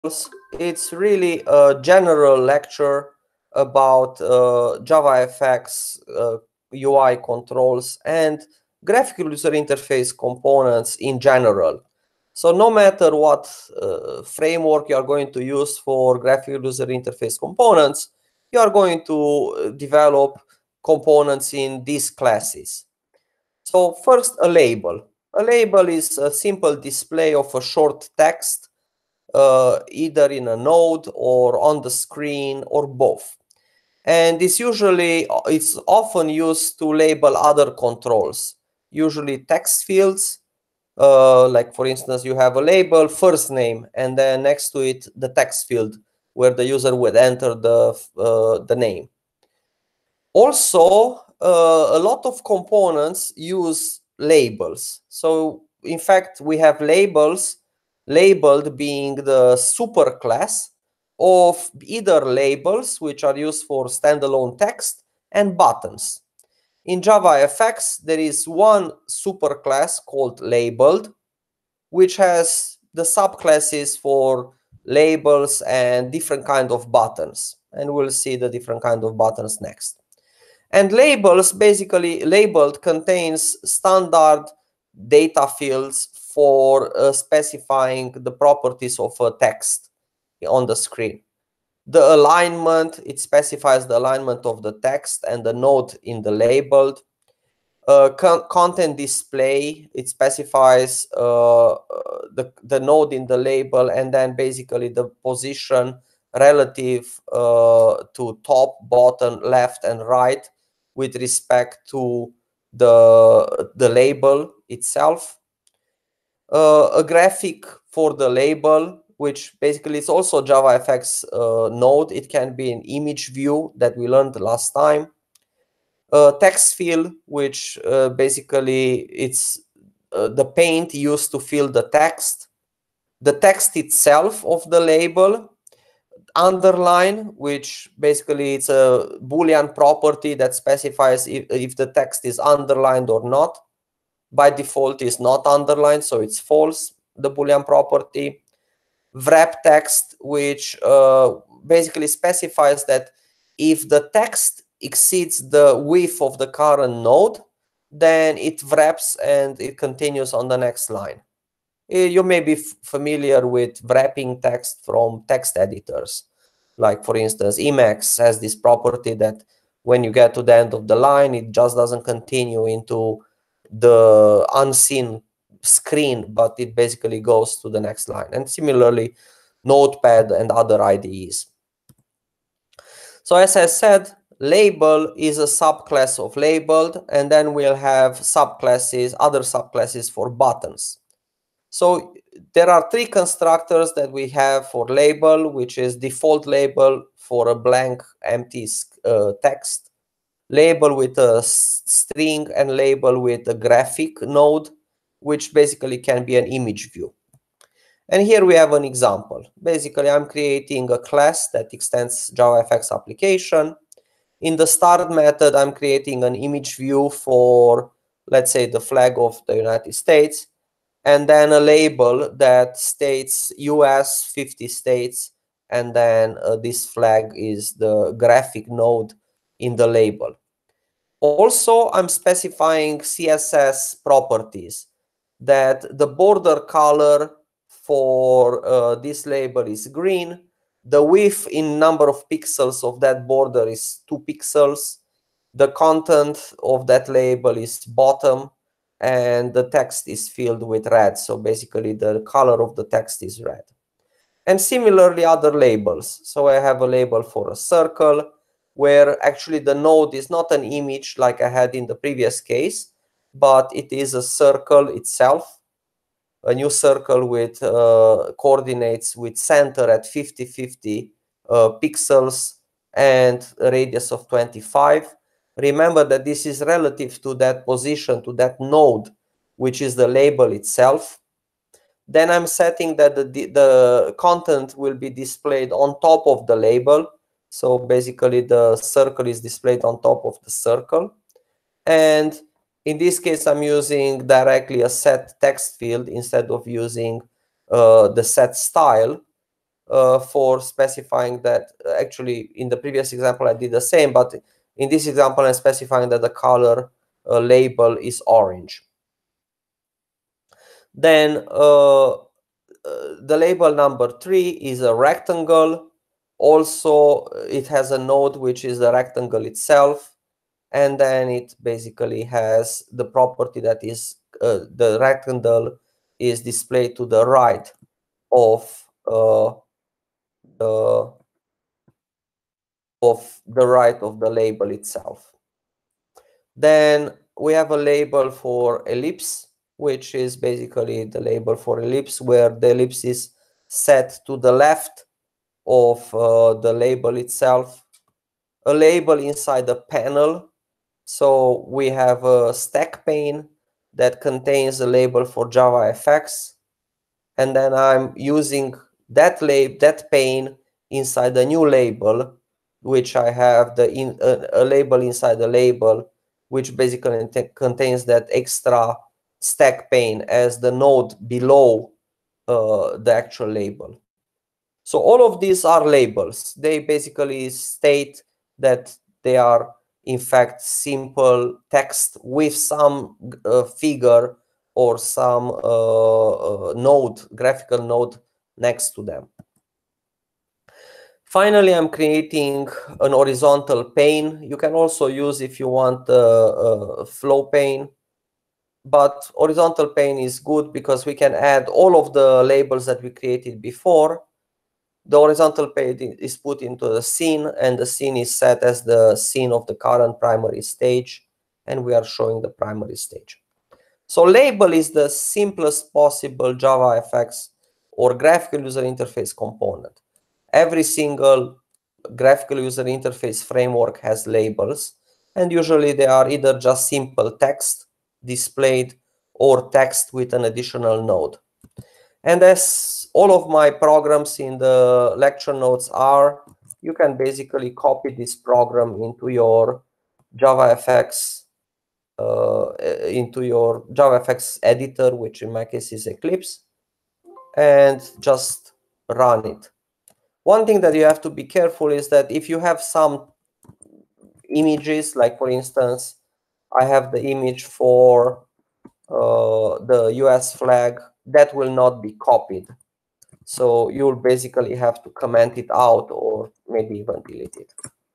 It's really a general lecture about JavaFX UI controls and graphical user interface components in general. So no matter what framework you are going to use for graphical user interface components, you are going to develop components in these classes. So first, a label. A label is a simple display of a short text either in a node or on the screen or both. And it's often used to label other controls, usually text fields. Like for instance, you have a label first name, and then next to it the text field where the user would enter the name. Also, a lot of components use labels. So in fact, we have labels labeled being the superclass of either labels, which are used for standalone text, and buttons. In JavaFX, there is one superclass called labeled, which has the subclasses for labels and different kind of buttons. And we'll see the different kind of buttons next. And labels, basically labeled, contains standard data fields for specifying the properties of a text on the screen. The alignment, it specifies the alignment of the text and the node in the labeled. Content display, it specifies the node in the label and then basically the position relative to top, bottom, left, and right with respect to the label itself. A graphic for the label, which basically is also JavaFX node. It can be an image view that we learned last time. Text fill, which basically it's the paint used to fill the text itself of the label. Underline, which basically it's a Boolean property that specifies if the text is underlined or not. By default is not underlined, so it's false, the Boolean property. Wrap text, which basically specifies that if the text exceeds the width of the current node, then it wraps and it continues on the next line. You may be familiar with wrapping text from text editors. Like for instance, Emacs has this property that when you get to the end of the line, it just doesn't continue into the unseen screen, but it basically goes to the next line. And similarly, Notepad and other IDEs. So as I said, label is a subclass of labeled, and then we'll have subclasses, other subclasses for buttons. So there are three constructors that we have for label, which is default label for a blank empty text, label with a string, and label with a graphic node, which basically can be an image view. And here we have an example. Basically, I'm creating a class that extends JavaFX application. In the start method, I'm creating an image view for, let's say, the flag of the United States, and then a label that states US 50 states, and then this flag is the graphic node in the label. Also, I'm specifying CSS properties that the border color for this label is green. The width in number of pixels of that border is 2 pixels. The content of that label is bottom, and the text is filled with red. So basically the color of the text is red. And similarly, other labels. So I have a label for a circle, where actually the node is not an image like I had in the previous case, but it is a circle itself, a new circle with coordinates with center at 50, pixels and a radius of 25. Remember that this is relative to that position, to that node, which is the label itself. Then I'm setting that the content will be displayed on top of the label. So basically the circle is displayed on top of the circle. And in this case, I'm using directly a set text field instead of using the set style. for specifying that. Actually, in the previous example, I did the same, but in this example, I'm specifying that the color label is orange. Then the label number 3 is a rectangle. Also, it has a node which is the rectangle itself, and then it basically has the property that is the rectangle is displayed to the right of the label itself. Then we have a label for ellipse, which is basically the label for ellipse, where the ellipse is set to the left of the label itself. A label inside the panel. So we have a stack pane that contains a label for JavaFX, and then I'm using that pane inside the new label, which I have a label inside the label, which basically contains that extra stack pane as the node below the actual label. So all of these are labels. They basically state that they are in fact simple text with some figure or some node, graphical node next to them. Finally, I'm creating an horizontal pane. You can also use, if you want, a flow pane, but horizontal pane is good because we can add all of the labels that we created before. The horizontal pane is put into the scene, and the scene is set as the scene of the current primary stage, and we are showing the primary stage. So label is the simplest possible JavaFX or graphical user interface component. Every single graphical user interface framework has labels, and usually they are either just simple text displayed or text with an additional node. And as all of my programs in the lecture notes are, you can basically copy this program into your JavaFX editor, which in my case is Eclipse, and just run it. One thing that you have to be careful is that if you have some images, like for instance, I have the image for the US flag, that will not be copied. So you'll basically have to comment it out or maybe even delete it.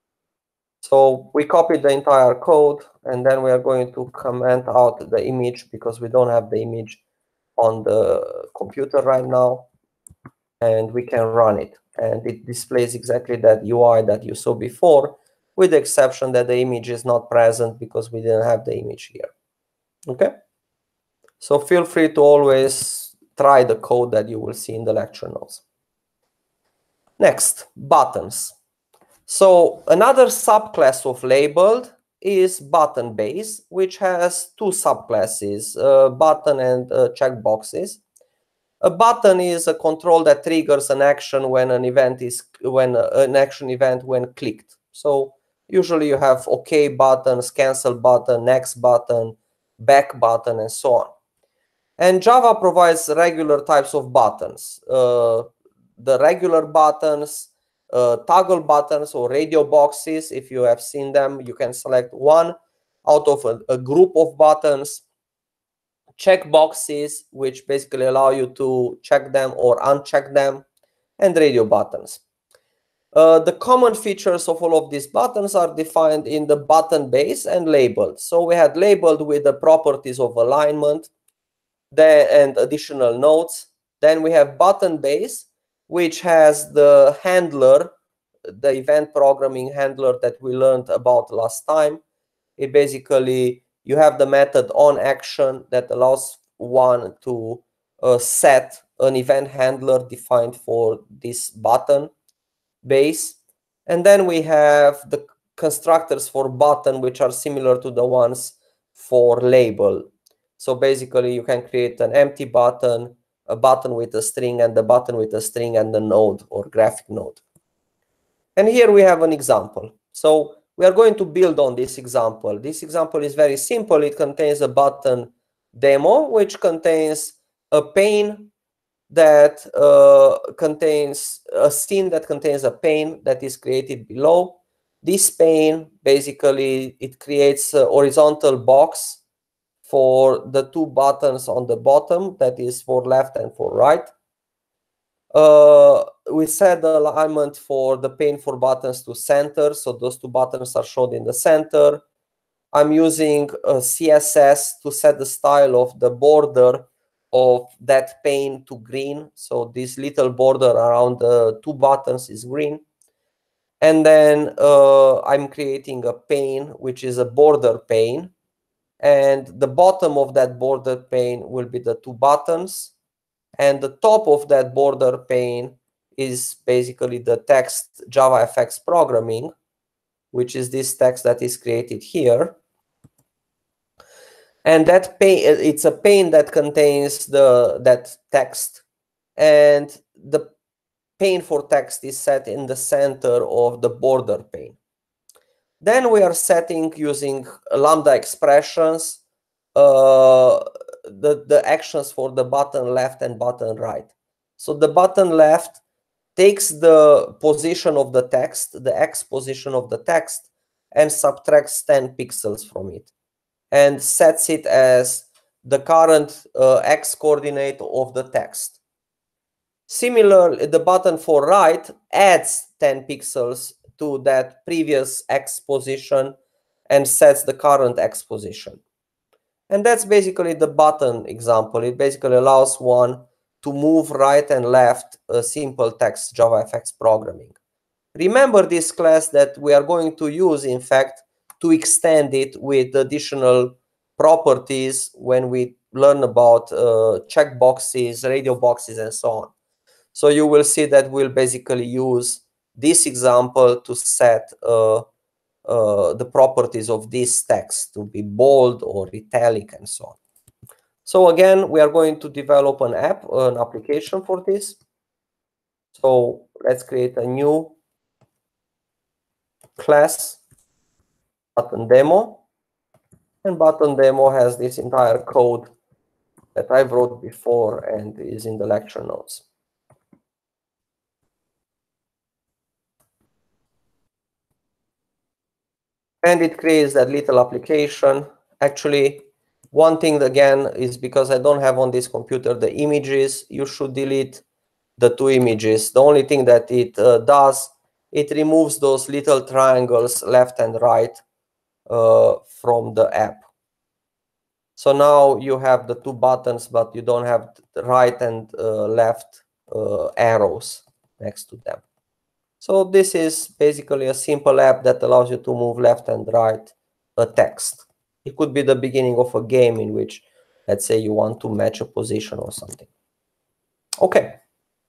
So we copied the entire code, and then we are going to comment out the image because we don't have the image on the computer right now, and we can run it. And it displays exactly that UI that you saw before, with the exception that the image is not present because we didn't have the image here. Okay? So feel free to always try the code that you will see in the lecture notes. Next, buttons. So another subclass of labeled is button base, which has two subclasses, button and checkboxes. A button is a control that triggers an action when an action event when clicked. So usually you have OK buttons, cancel button, next button, back button, and so on. And Java provides regular types of buttons. The regular buttons, toggle buttons or radio boxes, if you have seen them, you can select one out of a group of buttons. Check boxes, which basically allow you to check them or uncheck them, and radio buttons. The common features of all of these buttons are defined in the button base and labeled. So we had labeled with the properties of alignment and additional nodes. Then we have button base, which has the handler, the event programming handler that we learned about last time. It basically, you have the method onAction that allows one to set an event handler defined for this button base. And then we have the constructors for button, which are similar to the ones for label. So basically, you can create an empty button, a button with a string, and the button with a string and the node or graphic node. And here we have an example. So we are going to build on this example. This example is very simple. It contains a button demo, which contains a pane that contains a scene that contains a pane that is created below. This pane, basically, it creates a horizontal box for the two buttons on the bottom, that is for left and for right. We set the alignment for the pane for buttons to center, so those two buttons are shown in the center. I'm using CSS to set the style of the border of that pane to green. So this little border around the two buttons is green. And then I'm creating a pane, which is a border pane. And the bottom of that border pane will be the two buttons. And the top of that border pane is basically the text JavaFX programming, which is this text that is created here. And that pane, it's a pane that contains that text, and the pane for text is set in the center of the border pane. Then we are setting, using Lambda expressions, the actions for the button left and button right. So the button left takes the position of the text, the X position of the text, and subtracts 10 pixels from it, and sets it as the current X coordinate of the text. Similarly, the button for right adds 10 pixels to that previous X position and sets the current X position. And that's basically the button example. It basically allows one to move right and left a simple text JavaFX programming. Remember this class that we are going to use, in fact, to extend it with additional properties when we learn about checkboxes, radio boxes, and so on. So you will see that we'll basically use this example to set the properties of this text to be bold or italic and so on. So again, we are going to develop an application for this. So let's create a new class, button demo, and button demo has this entire code that I wrote before and is in the lecture notes. And it creates that little application. Actually, one thing again is, because I don't have on this computer the images, you should delete the two images. The only thing that it does, it removes those little triangles left and right from the app. So now you have the two buttons, but you don't have the right and left arrows next to them. So this is basically a simple app that allows you to move left and right a text. It could be the beginning of a game in which, let's say, you want to match a position or something. Okay.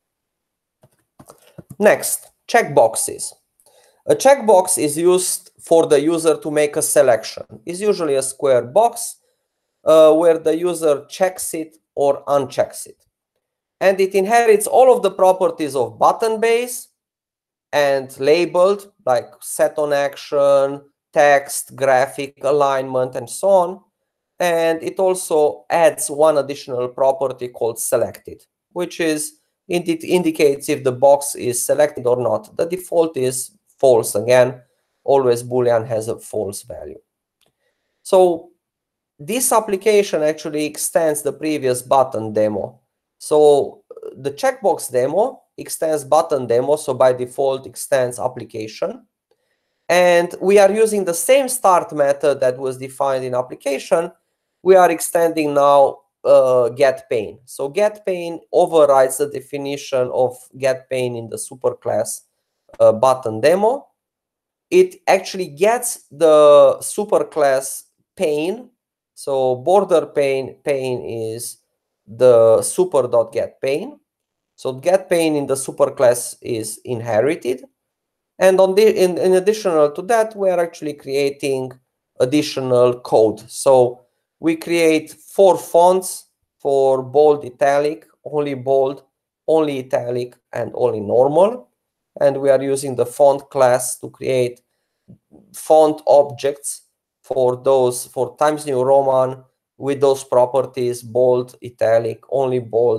Next, checkboxes. A checkbox is used for the user to make a selection. It's usually a square box where the user checks it or unchecks it. And it inherits all of the properties of button base and labeled, like set on action, text, graphic, alignment, and so on. And it also adds one additional property called selected, which is, it indicates if the box is selected or not. The default is false. Again, always Boolean has a false value. So this application actually extends the previous button demo. So the checkbox demo extends button demo, so by default extends application. And we are using the same start method that was defined in application. We are extending now getPane. So getPane overrides the definition of getPane in the superclass button demo. It actually gets the superclass pane. So border pane is the super.getPane. So getPane in the superclass is inherited. And in additional to that, we are actually creating additional code. So we create 4 fonts for bold, italic, only italic, and only normal. And we are using the font class to create font objects for Times New Roman with those properties: bold, italic, only bold,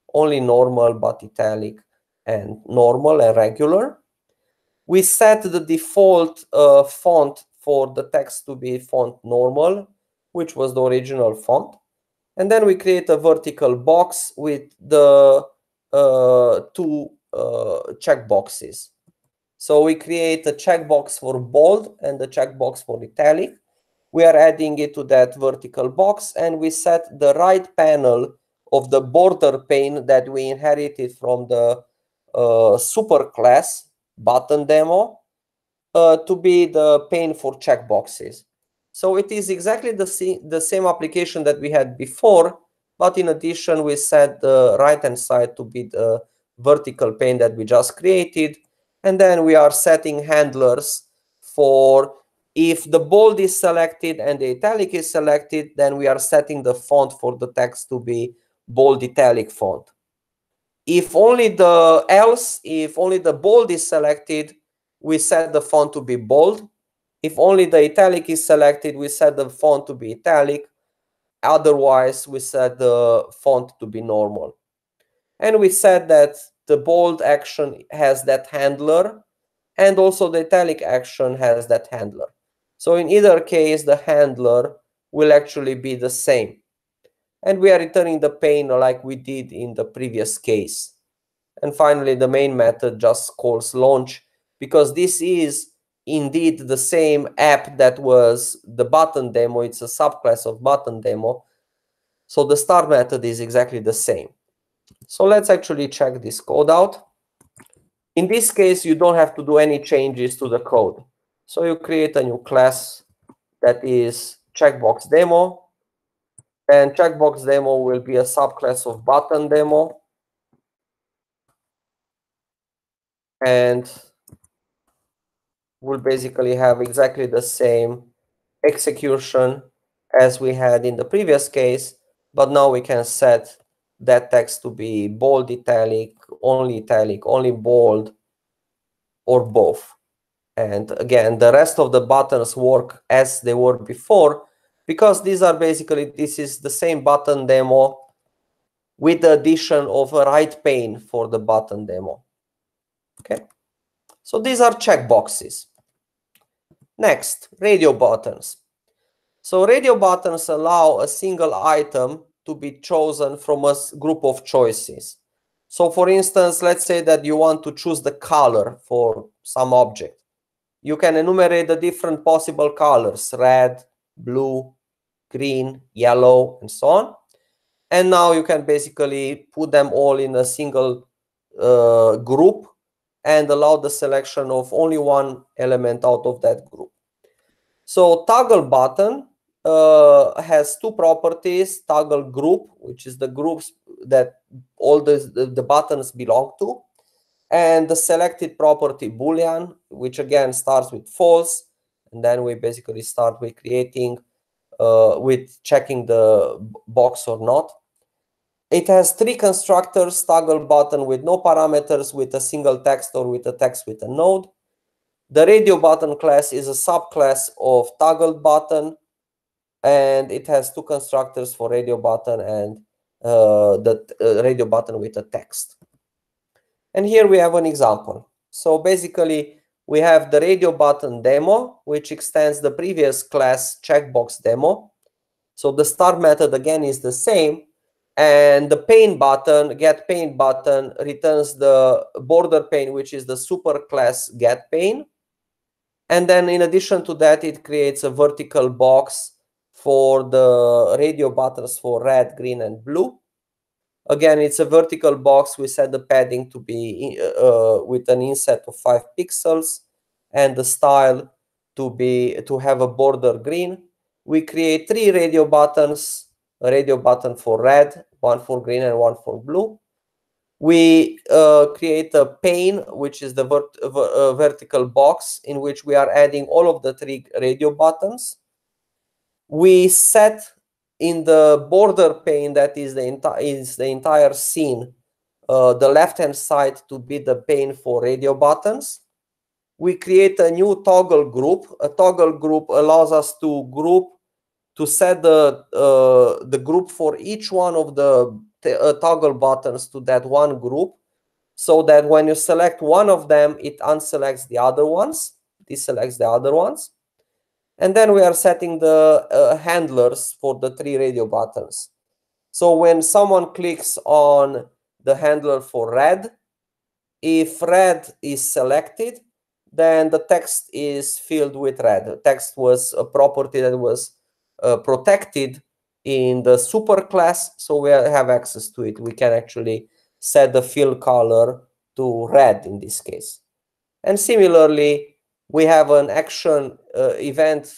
only normal but italic and normal and regular. We set the default font for the text to be font normal, which was the original font. And then we create a vertical box with the two checkboxes. So we create a checkbox for bold and a checkbox for italic. We are adding it to that vertical box, and we set the right panel of the border pane that we inherited from the superclass button demo to be the pane for checkboxes. So it is exactly the same application that we had before, but in addition, we set the right-hand side to be the vertical pane that we just created. And then we are setting handlers for if the bold is selected and the italic is selected, then we are setting the font for the text to be bold italic font. If only the bold is selected, we set the font to be bold. If only the italic is selected, we set the font to be italic. Otherwise, we set the font to be normal. And we said that the bold action has that handler, and also the italic action has that handler. So in either case, the handler will actually be the same. And we are returning the pane like we did in the previous case. And finally, the main method just calls launch, because this is indeed the same app that was the button demo. It's a subclass of button demo. So the start method is exactly the same. So let's actually check this code out. In this case, you don't have to do any changes to the code. So you create a new class that is checkbox demo. And checkbox demo will be a subclass of button demo. And we'll basically have exactly the same execution as we had in the previous case, but now we can set that text to be bold italic, only bold, or both. And again, the rest of the buttons work as they were before, because these are basically, this is the same button demo with the addition of a right pane for the button demo. Okay, so these are checkboxes. Next, radio buttons. So radio buttons allow a single item to be chosen from a group of choices. So for instance, let's say that you want to choose the color for some object. You can enumerate the different possible colors: red, blue, green, yellow, and so on. And now you can basically put them all in a single group and allow the selection of only one element out of that group. So toggle button has two properties: toggle group, which is the groups that all the buttons belong to, and the selected property boolean, which again starts with false, and then we basically start with creating with checking the box or not. It has three constructors: toggle button with no parameters, with a single text, or with a text with a node. The radio button class is a subclass of toggle button, and it has two constructors for radio button and the radio button with a text. And here we have an example. So basically, we have the radio button demo, which extends the previous class checkbox demo. So the start method again is the same, and the pane button, get pane button, returns the border pane, which is the superclass get pane. And then in addition to that, it creates a vertical box for the radio buttons for red, green, and blue. Again, it's a vertical box. We set the padding to be with an inset of 5 pixels, and the style to have a border green. We create 3 radio buttons: a radio button for red, one for green, and one for blue. We create a pane, which is the vertical box in which we are adding all of the 3 radio buttons. We set in the border pane, that is the entire scene, the left-hand side to be the pane for radio buttons. We create a new toggle group. A toggle group allows us to set the group for each one of the toggle buttons to that one group, so that when you select one of them, it unselects the other ones, deselects the other ones. And then we are setting the handlers for the 3 radio buttons. So when someone clicks on the handler for red, if red is selected, then the text is filled with red. The text was a property that was protected in the superclass, so we have access to it. We can actually set the fill color to red in this case. And similarly, we have an action event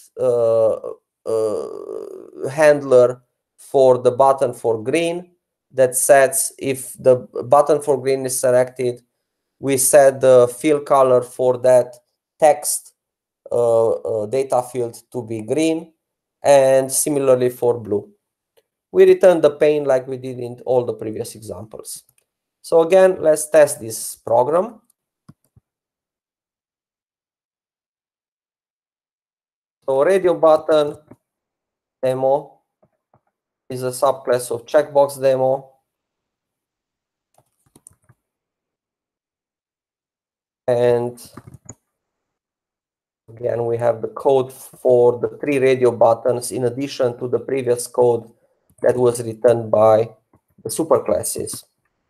handler for the button for green that sets, if the button for green is selected, we set the fill color for that text data field to be green, and similarly for blue. We return the pane like we did in all the previous examples. So again, let's test this program. So radio button demo is a subclass of checkbox demo. And again, we have the code for the 3 radio buttons in addition to the previous code that was written by the superclasses.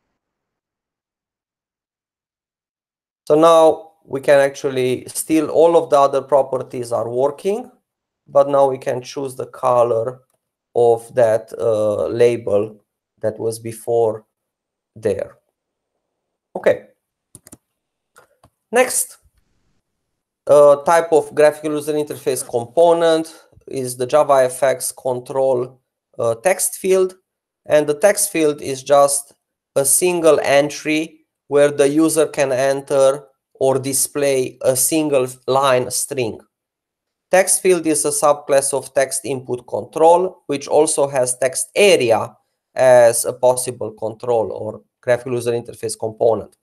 So now we can actually still, all of the other properties are working, but now we can choose the color of that label that was before there. Okay. Next type of graphical user interface component is the JavaFX control text field. And the text field is just a single entry where the user can enter or display a single line string. Text field is a subclass of text input control, which also has text area as a possible control or graphical user interface component.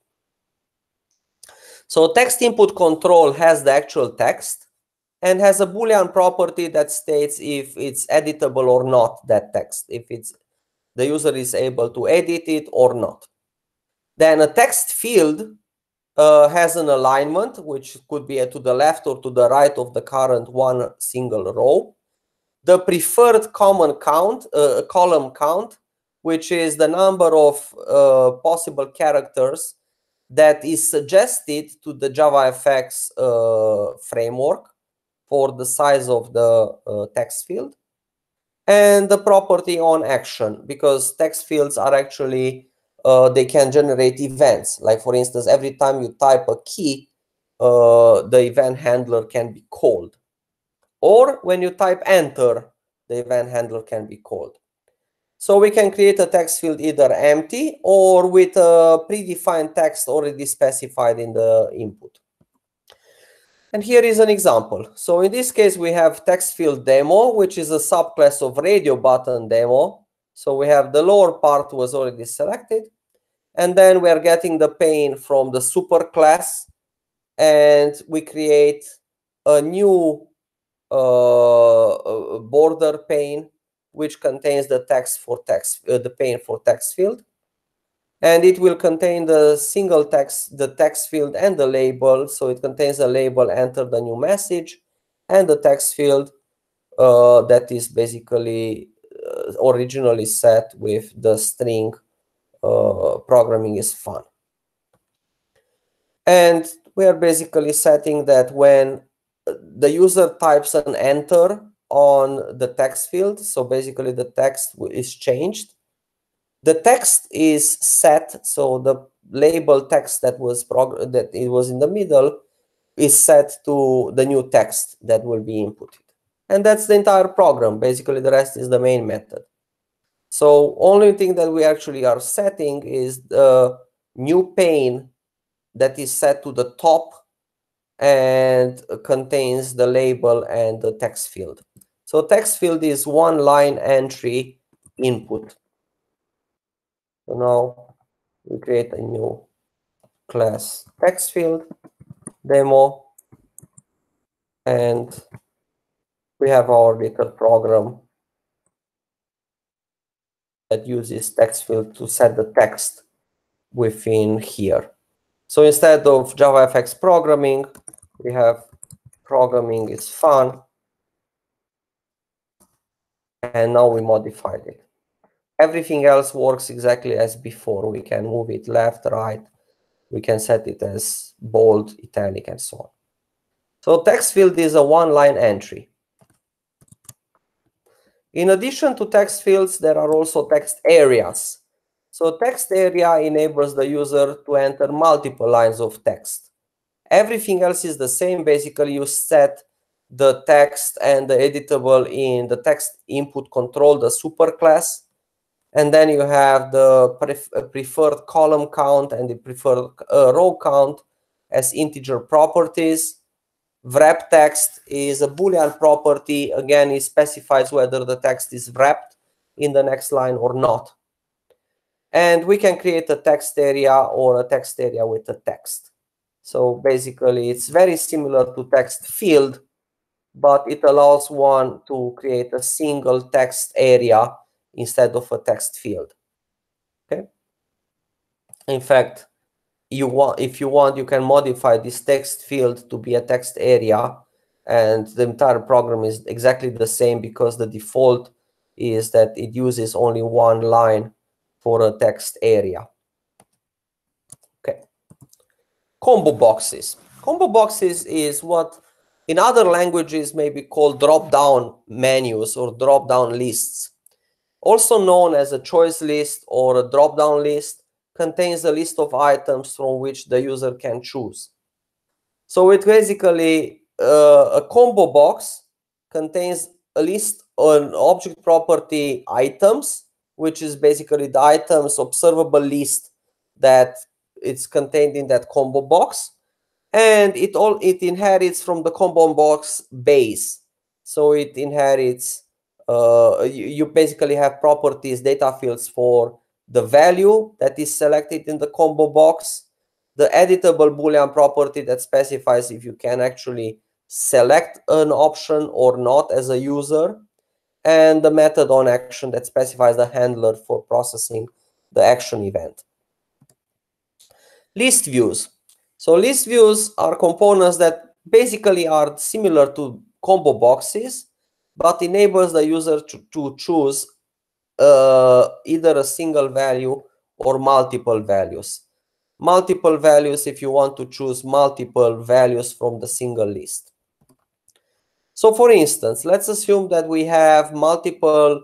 So text input control has the actual text and has a Boolean property that states if it's editable or not, that text, if the user is able to edit it or not. Then a text field has an alignment, which could be to the left or to the right of the current one single row. The preferred common count, column count, which is the number of possible characters that is suggested to the JavaFX framework for the size of the text field. And the property on action, because text fields are actually, they can generate events. Like for instance, every time you type a key, the event handler can be called. Or when you type enter, the event handler can be called. So we can create a text field either empty or with a predefined text already specified in the input. And here is an example. So in this case, we have text field demo, which is a subclass of radio button demo. So we have the lower part was already selected. And then we are getting the pane from the superclass. And we create a new border pane, which contains the text for text, the pane for text field. And it will contain the single text, the text field and the label. So it contains a label, enter the new message, and the text field that is basically originally set with the string programming is fun. And we are basically setting that when the user types an enter on the text field, so basically the text is changed. The text is set, so the label text that was in the middle is set to the new text that will be inputted. And that's the entire program. Basically, the rest is the main method. So only thing that we actually are setting is the new pane that is set to the top and contains the label and the text field. So text field is one line entry input. So now we create a new class text field demo, and we have our little program that uses text field to set the text within here. So instead of JavaFX programming, we have programming is fun. And now we modified it. Everything else works exactly as before. We can move it left, right. We can set it as bold, italic, and so on. So text field is a one-line entry. In addition to text fields, there are also text areas. So text area enables the user to enter multiple lines of text. Everything else is the same. Basically, you set the text and the editable in the text input control, the superclass. And then you have the preferred column count and the preferred row count as integer properties. Wrap text is a Boolean property. Again, it specifies whether the text is wrapped in the next line or not. And we can create a text area or a text area with a text. So basically, it's very similar to text field, but it allows one to create a single text area instead of a text field. Okay. In fact, if you want, you can modify this text field to be a text area, and the entire program is exactly the same because the default is that it uses only one line for a text area. Okay. Combo boxes. Combo boxes is what in other languages may be called drop-down menus or drop-down lists. Also known as a choice list or a drop-down list, contains a list of items from which the user can choose. So it basically, a combo box contains a list on object property items, which is basically the items observable list that it's contained in that combo box. And it inherits from the combo box base. So it inherits, you basically have properties, data fields for the value that is selected in the combo box, the editable Boolean property that specifies if you can actually select an option or not as a user, and the method on action that specifies the handler for processing the action event. List views. So list views are components that basically are similar to combo boxes, but enables the user to choose either a single value or multiple values. Multiple values if you want to choose multiple values from the single list. So for instance, let's assume that we have multiple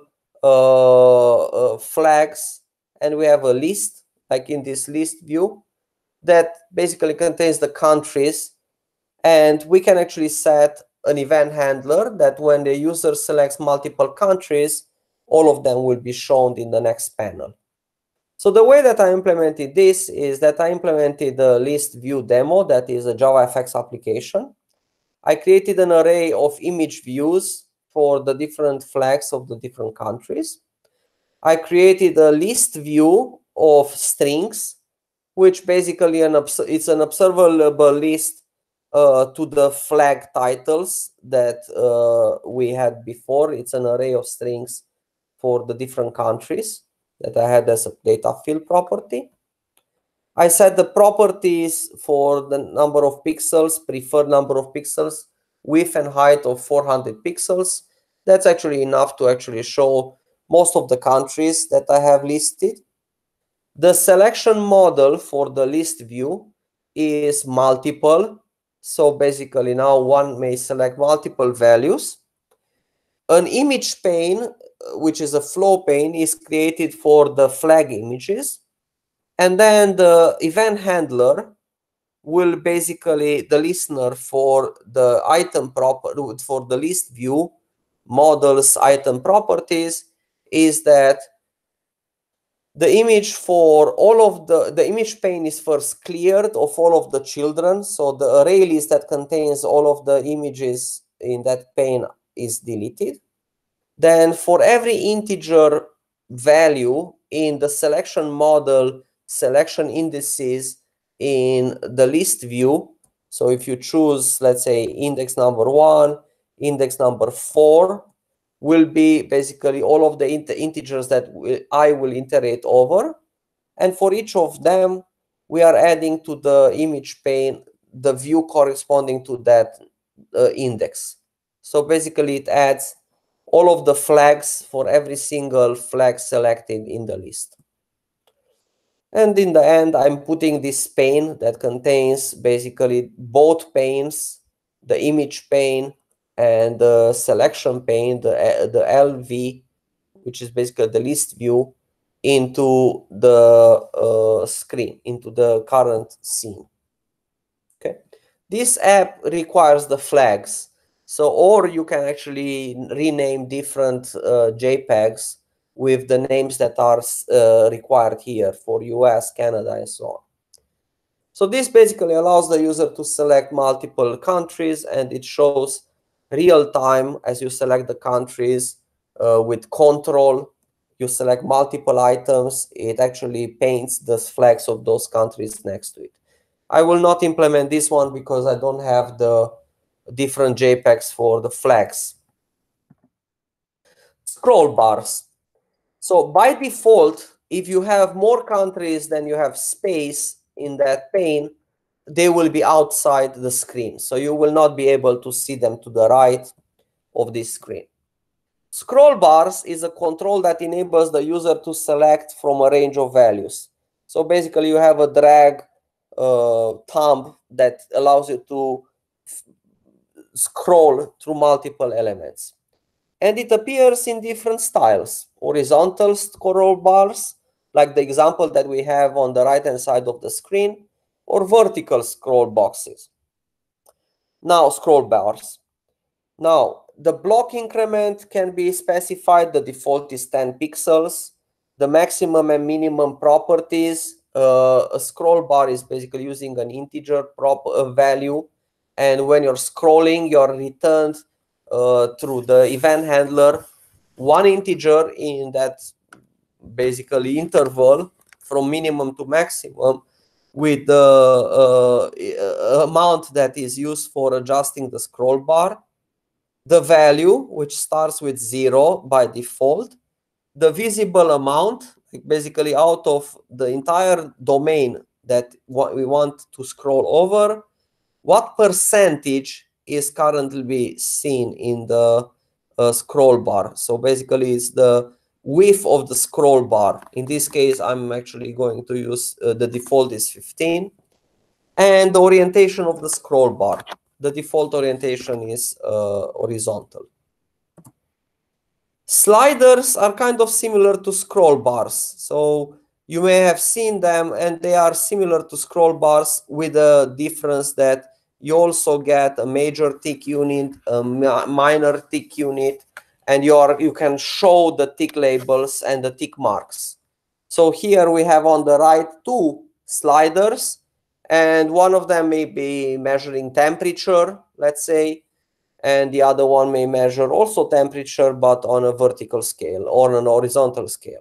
flags and we have a list, like in this list view, that basically contains the countries, and we can actually set an event handler that when the user selects multiple countries, all of them will be shown in the next panel. So the way that I implemented this is that I implemented the list view demo, that is a JavaFX application. I created an array of image views for the different flags of the different countries. I created a list view of strings, which basically it's an observable list to the flag titles that we had before. It's an array of strings for the different countries that I had as a data field property. I set the properties for the number of pixels, preferred number of pixels, width and height of 400 pixels. That's actually enough to actually show most of the countries that I have listed. The selection model for the list view is multiple. So basically now one may select multiple values. An image pane, which is a flow pane, is created for the flag images. And then the event handler will basically, the listener for the item for the list view models item properties, is that the image for all of the image pane is first cleared of all of the children. So the array list that contains all of the images in that pane is deleted. Then for every integer value in the selection model, selection indices in the list view. So if you choose, let's say, index number 1, index number 4, will be basically all of the integers that I will iterate over. And for each of them, we are adding to the image pane the view corresponding to that index. So basically it adds all of the flags for every single flag selected in the list. And in the end, I'm putting this pane that contains basically both panes, the image pane and the selection pane, the LV, which is basically the list view, into the screen, into the current scene. Okay, this app requires the flags. So, or you can actually rename different JPEGs with the names that are required here for US, Canada, and so on. So this basically allows the user to select multiple countries, and it shows real time as you select the countries with control. You select multiple items, it actually paints the flags of those countries next to it. I will not implement this one because I don't have the different JPEGs for the flags. Scroll bars. So by default, if you have more countries than you have space in that pane, they will be outside the screen. So you will not be able to see them to the right of this screen. Scroll bars is a control that enables the user to select from a range of values. So basically you have a drag thumb that allows you to scroll through multiple elements. And it appears in different styles. Horizontal scroll bars, like the example that we have on the right-hand side of the screen, or vertical scroll boxes. Now, scroll bars. Now, the block increment can be specified. The default is 10 pixels. The maximum and minimum properties. A scroll bar is basically using an integer value. And when you're scrolling, you're returned through the event handler one integer in that basically interval from minimum to maximum, with the amount that is used for adjusting the scroll bar, the value, which starts with 0 by default, the visible amount, basically out of the entire domain that we want to scroll over, what percentage is currently seen in the scroll bar. So basically it's the width of the scroll bar. In this case, I'm actually going to use the default is 15. And the orientation of the scroll bar. The default orientation is horizontal. Sliders are kind of similar to scroll bars. So you may have seen them, and they are similar to scroll bars with the difference that you also get a major tick unit, a minor tick unit, and you can show the tick labels and the tick marks. So here we have on the right two sliders, and one of them may be measuring temperature, let's say, and the other one may measure also temperature, but on a vertical scale or on an horizontal scale.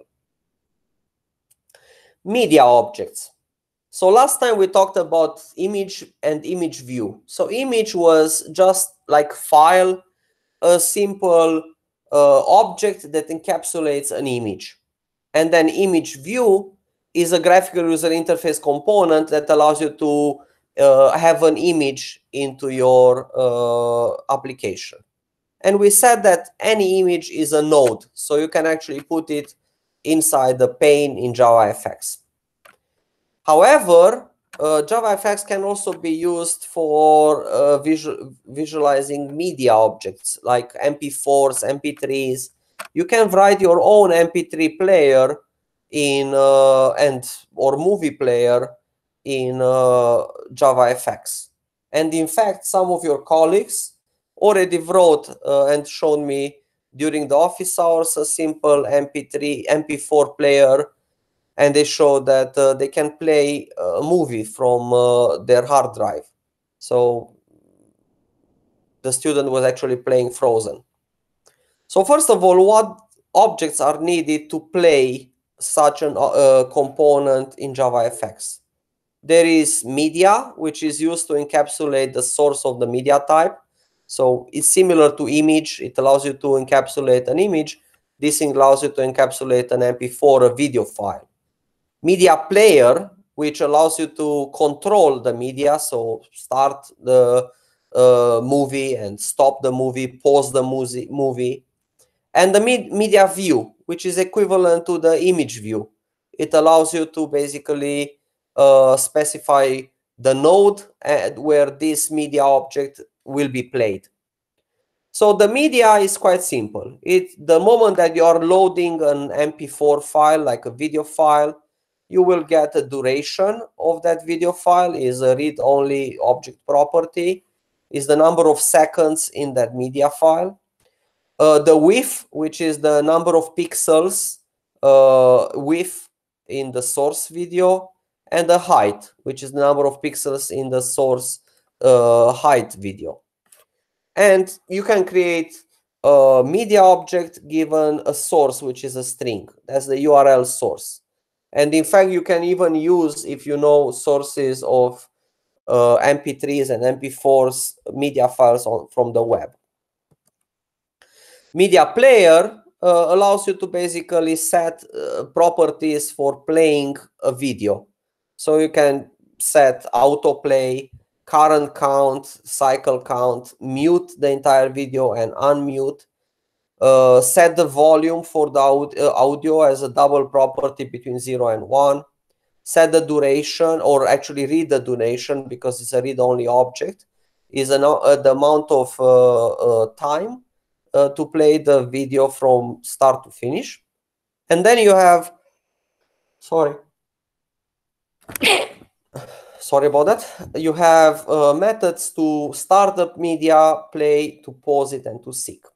Media objects. So last time we talked about image and image view. So image was just like file, a simple object that encapsulates an image. And then image view is a graphical user interface component that allows you to have an image into your application. And we said that any image is a node, so you can actually put it inside the pane in JavaFX. However, JavaFX can also be used for visualizing media objects like MP4s, MP3s. You can write your own MP3 player in or movie player in JavaFX. And in fact, some of your colleagues already wrote and shown me during the office hours a simple MP3, MP4 player, and they show that they can play a movie from their hard drive. So the student was actually playing Frozen. So first of all, what objects are needed to play such a component in JavaFX? There is media, which is used to encapsulate the source of the media type. So it's similar to image. It allows you to encapsulate an image. This allows you to encapsulate an MP4, a video file. Media player, which allows you to control the media, so start the movie and stop the movie, pause the movie. And the media view, which is equivalent to the image view. It allows you to basically specify the node where this media object will be played. So the media is quite simple. The moment that you are loading an MP4 file, like a video file, you will get a duration of that video file, is a read-only object property, is the number of seconds in that media file. The width, which is the number of pixels width in the source video, and the height, which is the number of pixels in the source height video. And you can create a media object given a source, which is a string. That's the URL source. And in fact, you can even use, if you know sources of MP3s and MP4s media files from the web. Media player allows you to basically set properties for playing a video. So you can set autoplay, current count, cycle count, mute the entire video and unmute, set the volume for the audio as a double property between 0 and 1, set the duration, or actually read the duration because it's a read-only object, is the amount of time to play the video from start to finish. And then you have, sorry about that, you have methods to start the media, play, to pause it, and to seek.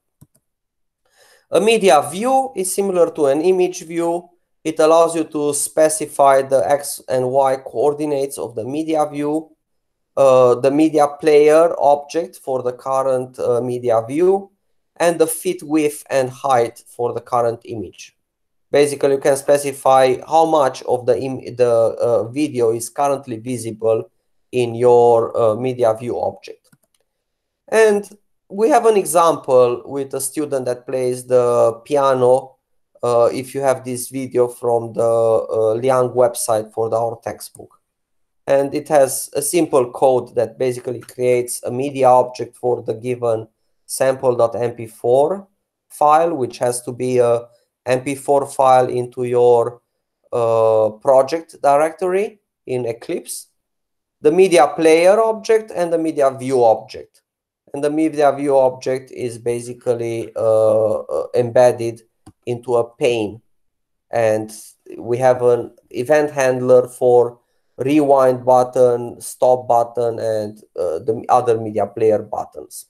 A media view is similar to an image view. It allows you to specify the X and Y coordinates of the media view, the media player object for the current media view, and the fit width and height for the current image. Basically, you can specify how much of the video is currently visible in your media view object. And we have an example with a student that plays the piano. If you have this video from the Liang website for our textbook. And it has a simple code that basically creates a media object for the given sample.mp4 file, which has to be a mp4 file into your project directory in Eclipse, the media player object, and the media view object. And the media view object is basically embedded into a pane. And we have an event handler for rewind button, stop button, and the other media player buttons.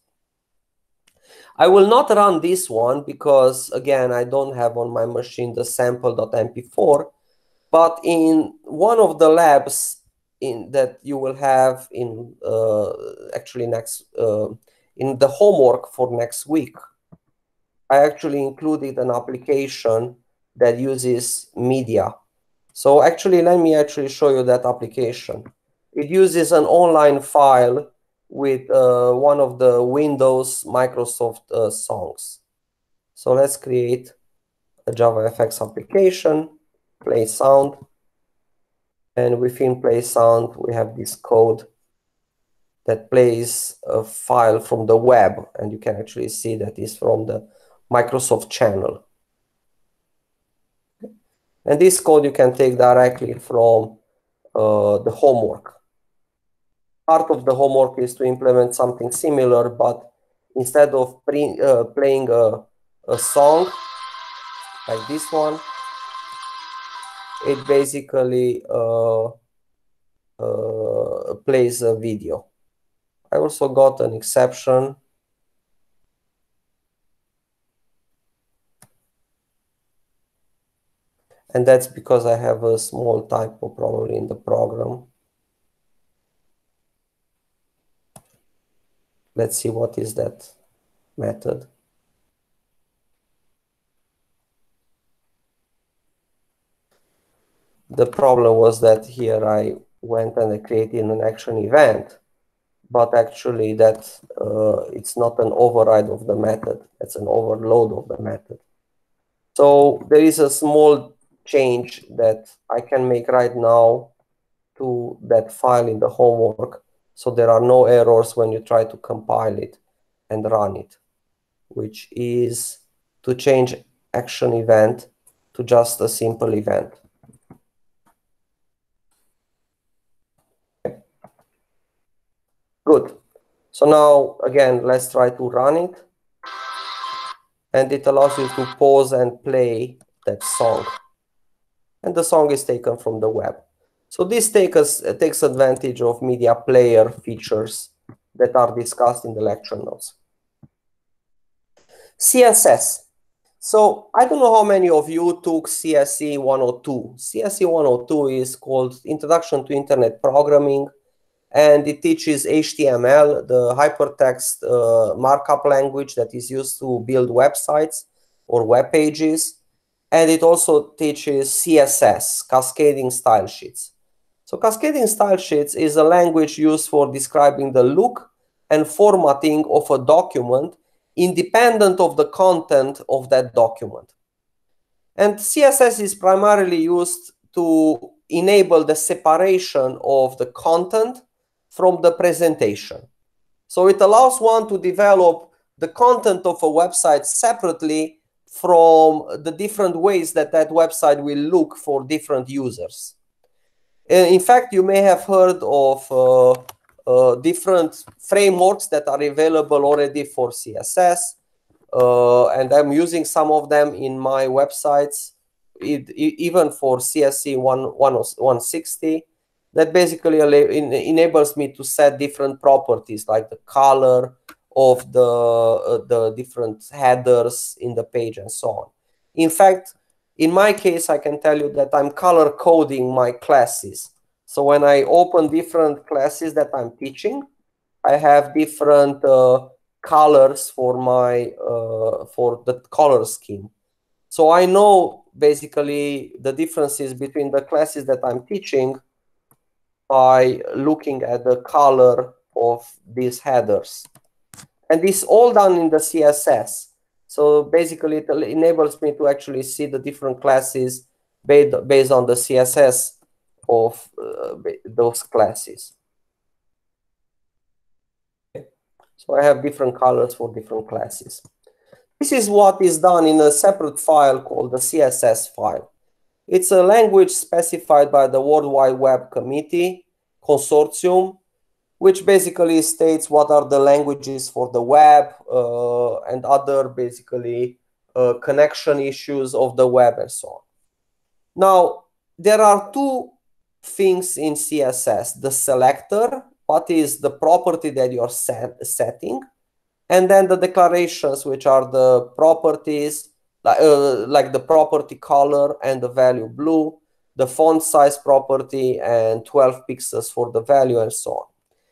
I will not run this one because, again, I don't have on my machine the sample.mp4, but in one of the labs that you will have in actually next in the homework for next week, I actually included an application that uses media. So actually, let me actually show you that application. It uses an online file with one of the Windows Microsoft songs. So let's create a JavaFX application, play sound. And within play sound, we have this code that plays a file from the web. And you can actually see that it's from the Microsoft channel. And this code you can take directly from the homework. Part of the homework is to implement something similar, but instead of playing a song like this one, it basically plays a video. I also got an exception. And that's because I have a small typo probably in the program. Let's see what is that method. The problem was that here I went and I created an action event, but actually that it's not an override of the method, it's an overload of the method. So there is a small change that I can make right now to that file in the homework, so there are no errors when you try to compile it and run it, which is to change action event to just a simple event. Good. So now, again, let's try to run it. And it allows you to pause and play that song. And the song is taken from the web. So this takes advantage of media player features that are discussed in the lecture notes. CSS. So I don't know how many of you took CSE 102. CSE 102 is called Introduction to Internet Programming, and it teaches HTML, the hypertext markup language that is used to build websites or web pages. And it also teaches CSS, cascading style sheets. So cascading style sheets is a language used for describing the look and formatting of a document independent of the content of that document. And CSS is primarily used to enable the separation of the content from the presentation. So it allows one to develop the content of a website separately from the different ways that that website will look for different users. In fact, you may have heard of different frameworks that are available already for CSS, and I'm using some of them in my websites, even for CSE 160, that basically enables me to set different properties like the color of the different headers in the page and so on. In fact, in my case, I can tell you that I'm color coding my classes. So when I open different classes that I'm teaching, I have different colors for my for the color scheme. So I know basically the differences between the classes that I'm teaching by looking at the color of these headers. And this all done in the CSS. So basically it enables me to actually see the different classes based on the CSS of those classes. So I have different colors for different classes. This is what is done in a separate file called the CSS file. It's a language specified by the World Wide Web Committee Consortium, which basically states what are the languages for the web and other basically connection issues of the web and so on. Now, there are two things in CSS: the selector, what is the property that you're setting, and then the declarations, which are the properties like the property color and the value blue, the font size property, and 12 pixels for the value and so on.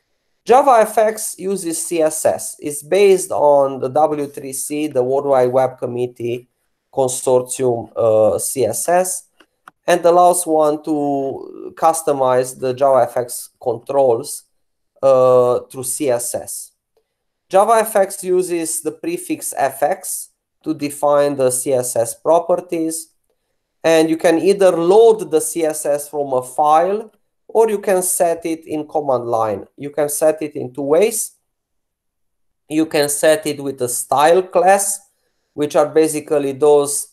JavaFX uses CSS. It's based on the W3C, the World Wide Web Committee Consortium CSS, and allows one to customize the JavaFX controls through CSS. JavaFX uses the prefix fx to define the CSS properties, and you can either load the CSS from a file or you can set it in command line. You can set it in two ways. You can set it with a style class, which are basically those,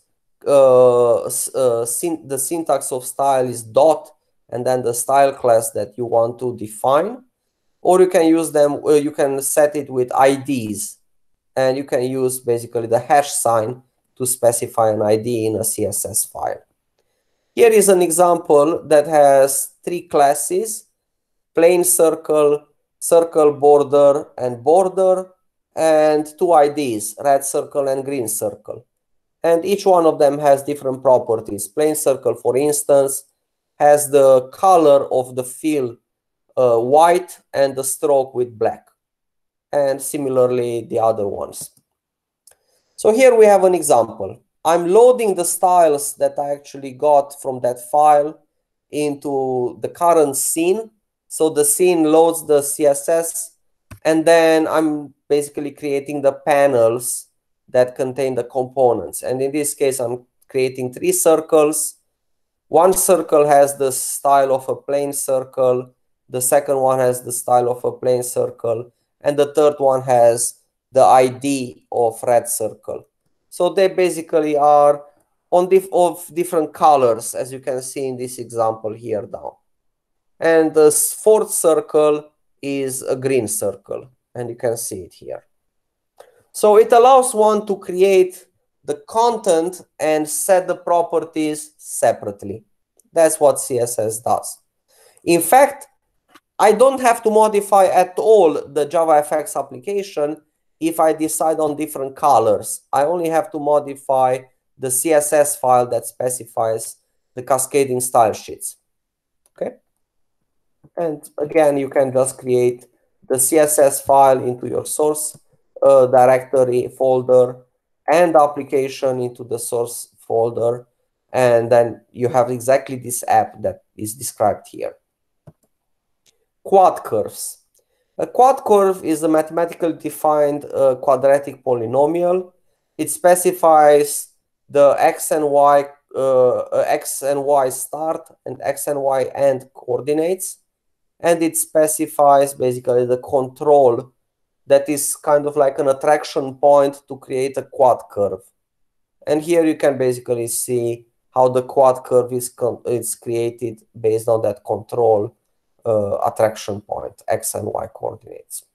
the syntax of style is dot, and then the style class that you want to define. Or you can use them, you can set it with IDs, and you can use basically the hash sign to specify an ID in a CSS file. Here is an example that has three classes: plain circle, circle border, and border, and two IDs, red circle and green circle. And each one of them has different properties. Plain circle, for instance, has the color of the fill white and the stroke with black, and similarly the other ones. So here we have an example. I'm loading the styles that I actually got from that file into the current scene. So the scene loads the CSS And then I'm basically creating the panels that contain the components. And in this case, I'm creating 3 circles. One circle has the style of a plane circle. The second one has the style of a plane circle. And the third one has the ID of red circle. So they basically are of different colors, as you can see in this example here down. And the fourth circle is a green circle, and you can see it here. So it allows one to create the content and set the properties separately. That's what CSS does. In fact, I don't have to modify at all the JavaFX application if I decide on different colors. I only have to modify the CSS file that specifies the cascading style sheets. Okay. And again, you can just create the CSS file into your source directory folder and application into the source folder. And then you have exactly this app that is described here. Quad curves. A quad curve is a mathematically defined quadratic polynomial. It specifies the x and y start and x and y end coordinates. And it specifies basically the control that is kind of like an attraction point to create a quad curve. And here you can basically see how the quad curve is created based on that control attraction point, x and y coordinates.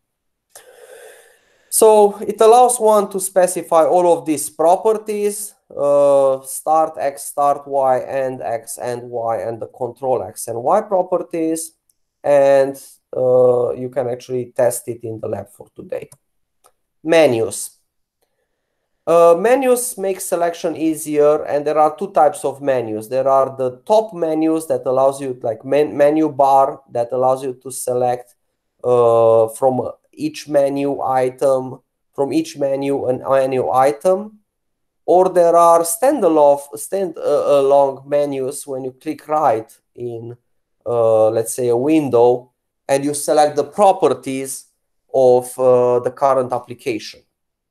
So it allows one to specify all of these properties, start x, start y, end x, end y, and the control x and y properties. And you can actually test it in the lab for today. Menus. Menus make selection easier, and there are 2 types of menus. There are the top menus that allows you, like menu bar, that allows you to select from each menu item, from each menu an menu item. Or there are standalone menus when you click right in, let's say, a window, and you select the properties of the current application.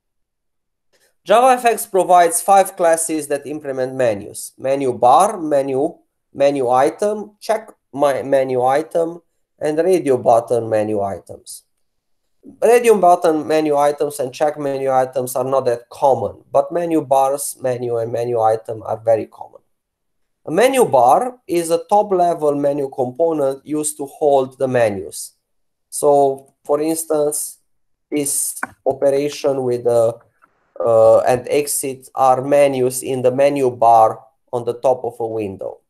JavaFX provides 5 classes that implement menus: menu bar, menu item, check my menu item, and radio button menu items. Radio button menu items and check menu items are not that common, but menu bars, menu, and menu item are very common. A menu bar is a top-level menu component used to hold the menus. So, for instance, this operation with the and exit are menus in the menu bar on the top of a window.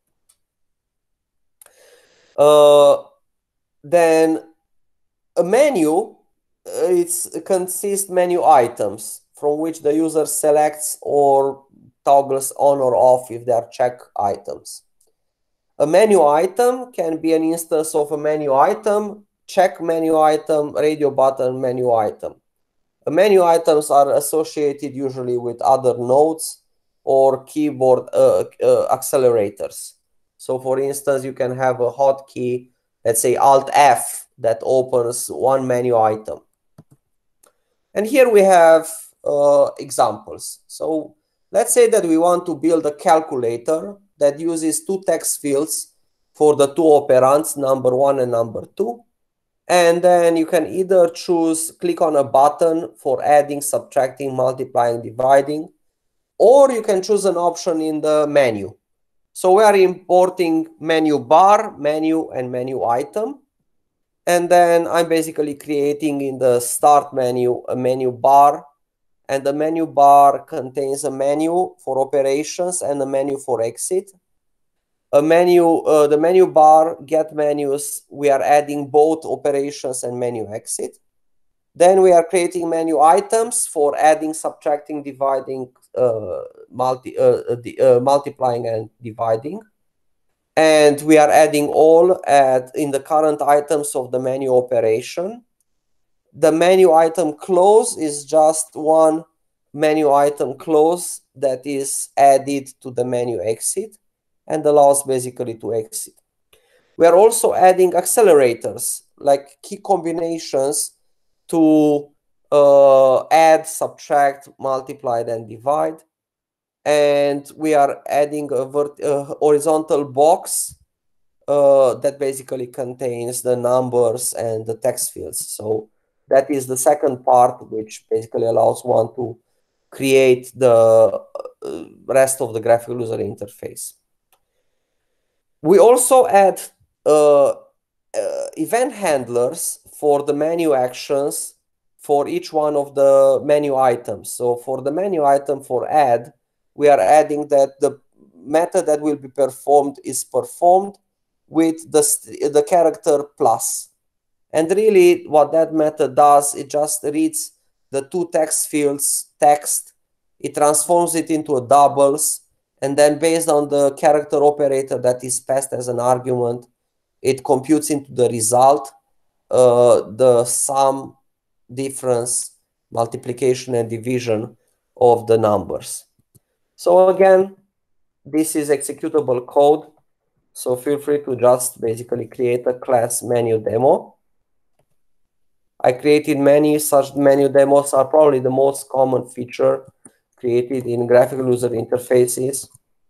Then a menu, it consists menu items from which the user selects or toggles on or off if they are check items. A menu item can be an instance of a menu item, check menu item, radio button menu item. Menu items are associated usually with other nodes or keyboard accelerators. So for instance, you can have a hotkey, let's say Alt F, that opens one menu item. And here we have examples. So let's say that we want to build a calculator that uses 2 text fields for the 2 operands, number 1 and number 2. And then you can either click on a button for adding, subtracting, multiplying, dividing, or you can choose an option in the menu. So we are importing menu bar, menu, and menu item. And then I'm basically creating in the start menu a menu bar. And the menu bar contains a menu for operations and a menu for exit. The menu bar, get menus, we are adding both operations and menu exit. Then we are creating menu items for adding, subtracting, dividing, multiplying, and dividing. And we are adding all in the current items of the menu operation. The menu item close is just one menu item close that is added to the menu exit and allows basically to exit. We are also adding accelerators, like key combinations to add, subtract, multiply, then divide. And we are adding a horizontal box that basically contains the numbers and the text fields. So that is the second part, which basically allows one to create the rest of the graphical user interface. We also add event handlers for the menu actions for each one of the menu items. So for the menu item for add, we are adding that the method that will be performed is performed with the character plus. And really what that method does, it just reads the two text fields text, it transforms it into a doubles, and then based on the character operator that is passed as an argument, it computes into the result the sum, difference, multiplication, and division of the numbers. So again, this is executable code. So feel free to just basically create a class menu demo. I created many such menu demos are probably the most common feature created in graphical user interfaces.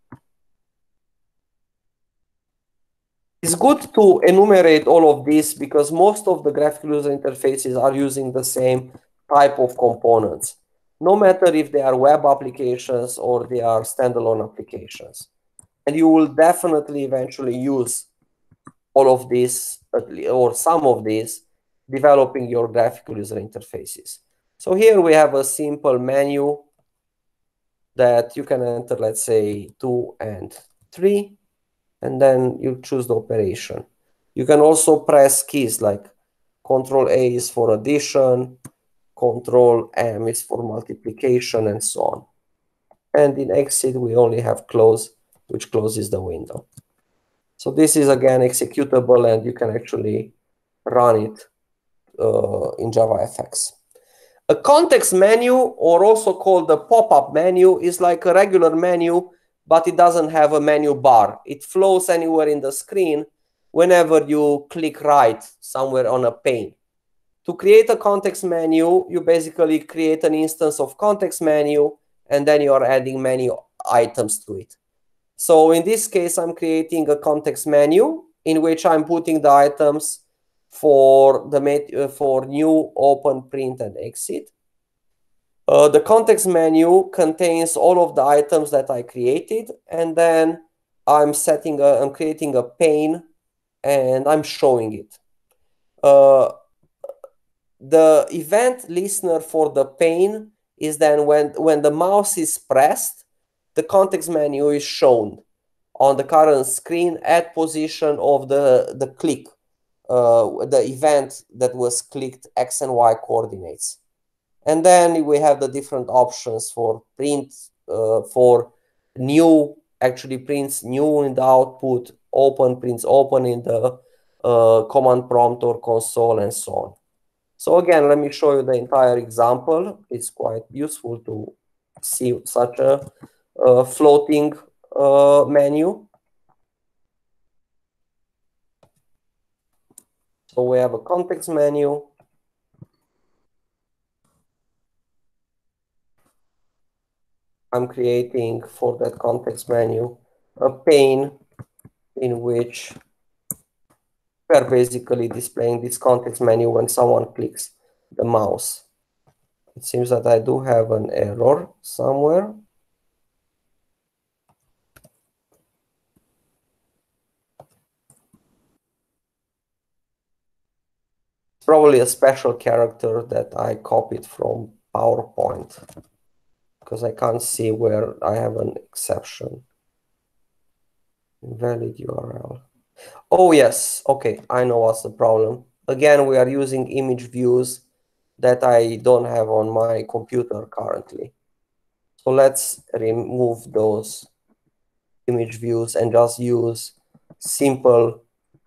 It's good to enumerate all of this because most of the graphical user interfaces are using the same type of components, no matter if they are web applications or they are standalone applications. And you will definitely eventually use all of these or some of these developing your graphical user interfaces. So here we have a simple menu that you can enter, let's say 2 and 3, and then you choose the operation. You can also press keys like Control A is for addition, Control M is for multiplication, and so on. And in exit, we only have close, which closes the window. So this is again executable, and you can actually run it in JavaFX. A context menu, or also called the pop-up menu, is like a regular menu, but it doesn't have a menu bar. It flows anywhere in the screen whenever you click right somewhere on a pane. To create a context menu, you basically create an instance of context menu, and then you are adding menu items to it. So in this case, I'm creating a context menu in which I'm putting the items for new, open, print, and exit. The context menu contains all of the items that I created, and then I'm creating a pane, and I'm showing it. The event listener for the pane is then when the mouse is pressed, the context menu is shown on the current screen at position of the click, the event that was clicked X and Y coordinates. And then we have the different options for print, for new, actually prints new in the output, open prints open in the command prompt or console, and so on. So again, let me show you the entire example. It's quite useful to see such a floating menu. So we have a context menu. I'm creating for that context menu a pane in which we are basically displaying this context menu when someone clicks the mouse. It seems that I do have an error somewhere. It's probably a special character that I copied from PowerPoint, because I can't see where I have an exception. Invalid URL. Oh, yes. Okay, I know what's the problem. Again, we are using image views that I don't have on my computer currently. So let's remove those image views and just use simple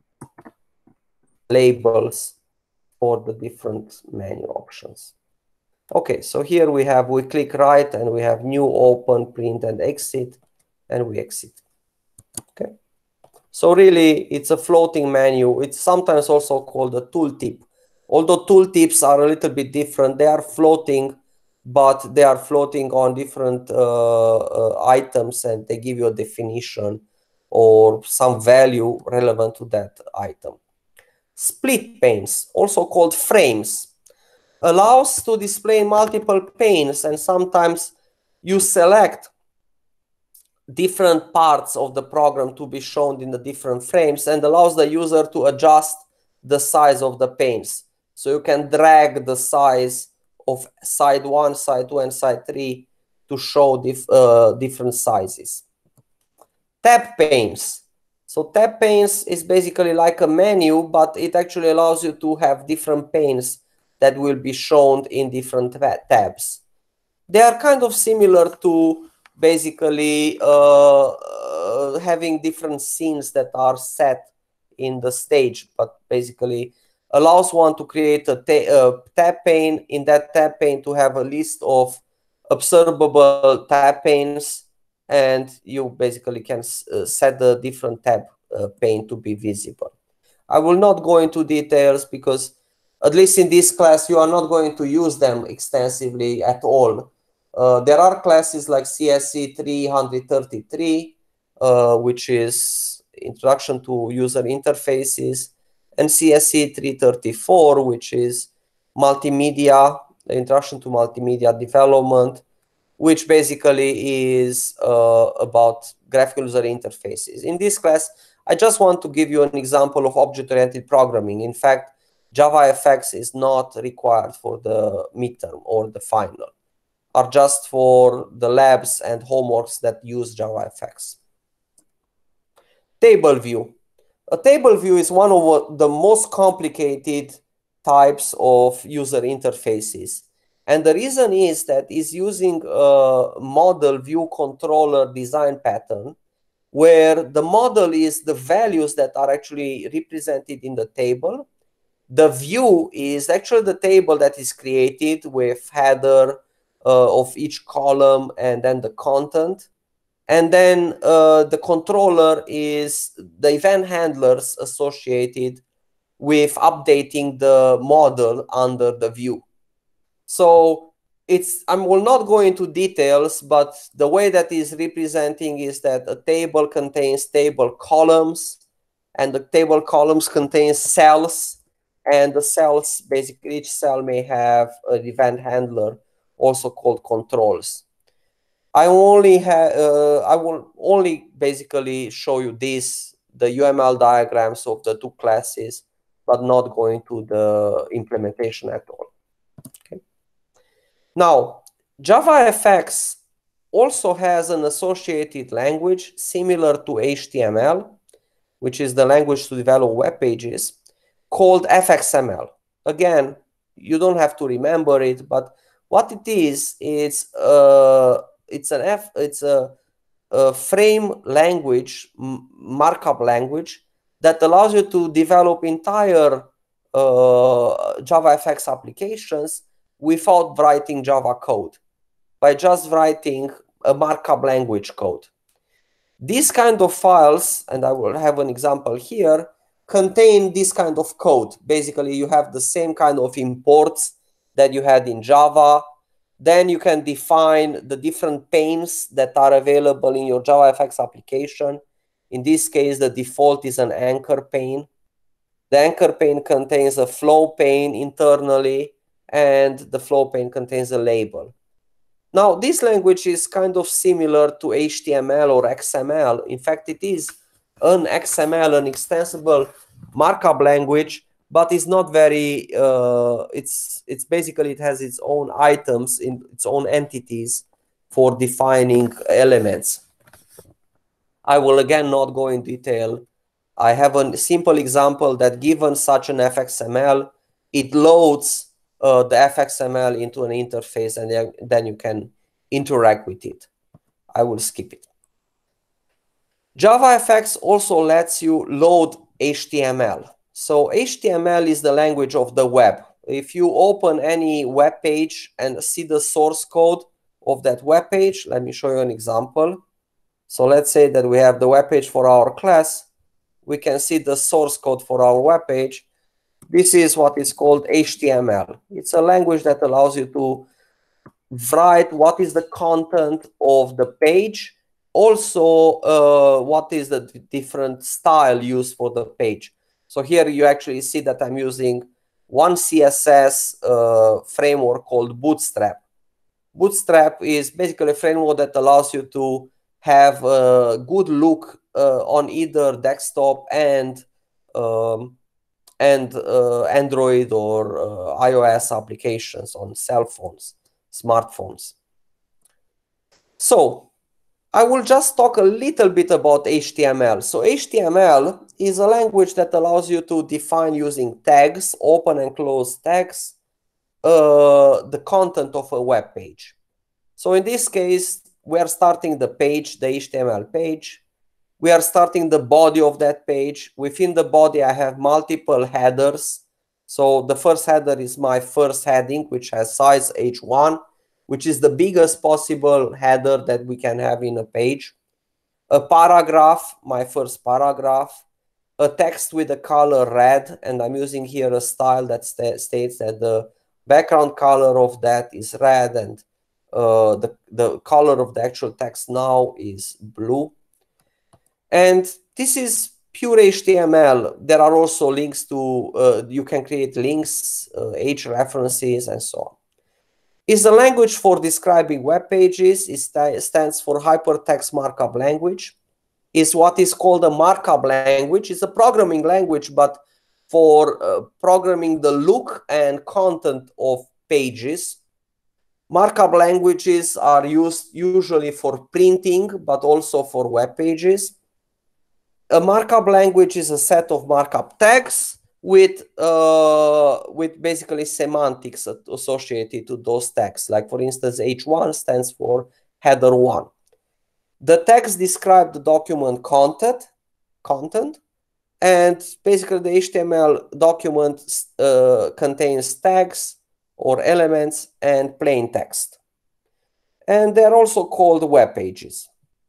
labels for the different menu options. Okay, so here we click right and we have new, open, print, and exit, and we exit. Okay. So really, it's a floating menu. It's sometimes also called a tooltip Although tooltips are a little bit different, they are floating, but they are floating on different items, and they give you a definition or some value relevant to that item. Split panes, also called frames, allows to display multiple panes, and sometimes you select different parts of the program to be shown in the different frames, and allows the user to adjust the size of the panes. So you can drag the size of side 1, side 2, and side 3 to show different sizes. Tab panes. So tab panes is basically like a menu, but it actually allows you to have different panes that will be shown in different tabs. They are kind of similar to basically having different scenes that are set in the stage, but basically allows one to create a tab pane. In that tab pane to have a list of observable tab panes, and you basically can set the different tab pane to be visible. I will not go into details because at least in this class you are not going to use them extensively at all. There are classes like CSE 333, which is Introduction to User Interfaces, and CSE 334, which is Multimedia, Introduction to Multimedia Development, which basically is about graphical user interfaces. In this class, I just want to give you an example of object-oriented programming. In fact, JavaFX is not required for the midterm or the final, are just for the labs and homeworks that use JavaFX. Table view. A table view is one of the most complicated types of user interfaces. And the reason is that it's using a model view controller design pattern, where the model is the values that are actually represented in the table. The view is actually the table that is created with header of each column and then the content. And then the controller is the event handlers associated with updating the model under the view. So I will not go into details, but the way that is representing is that a table contains table columns, and the table columns contains cells, and the cells, basically each cell may have an event handler, also called controls. I will only basically show you the UML diagrams of the two classes, but not going to the implementation at all. Okay. Now, JavaFX also has an associated language similar to HTML, which is the language to develop web pages, called FXML. Again, you don't have to remember it, but what it is, it's a frame language, markup language, that allows you to develop entire JavaFX applications without writing Java code, by just writing a markup language code. These kind of files, and I will have an example here, contain this kind of code. Basically, you have the same kind of imports that you had in Java. Then you can define the different panes that are available in your JavaFX application. In this case, the default is an anchor pane. The anchor pane contains a flow pane internally, and the flow pane contains a label. Now, this language is kind of similar to HTML or XML. In fact, it is an XML, an extensible markup language, but it's not very, it's basically, it has its own items, in its own entities for defining elements. I will again not go in detail. I have a simple example that given such an FXML, it loads the FXML into an interface, and then you can interact with it. I will skip it. JavaFX also lets you load HTML. So HTML is the language of the web. If you open any web page and see the source code of that web page, let me show you an example. So let's say that we have the web page for our class. We can see the source code for our web page. This is what is called HTML. It's a language that allows you to write what is the content of the page, also what is the different style used for the page. So here you actually see that I'm using one CSS framework called Bootstrap. Bootstrap is basically a framework that allows you to have a good look on either desktop and Android or iOS applications on cell phones, smartphones. So I will just talk a little bit about HTML. So HTML is a language that allows you to define using tags, open and close tags, the content of a web page. So in this case, we are starting the page, the HTML page. We are starting the body of that page. Within the body, I have multiple headers. So the first header is my first heading, which has size H1, which is the biggest possible header that we can have in a page. A paragraph, my first paragraph. A text with the color red, and I'm using here a style that states that the background color of that is red and the color of the actual text now is blue. And this is pure HTML. There are also links to, you can create links, H references, and so on. It's a language for describing web pages. It stands for Hypertext Markup Language. It's what is called a markup language. It's a programming language, but for programming the look and content of pages. Markup languages are used usually for printing, but also for web pages. A markup language is a set of markup tags with basically semantics associated to those tags. Like for instance, H1 stands for header 1. The tags describe the document content, and basically the HTML document contains tags or elements and plain text. And they're also called web pages.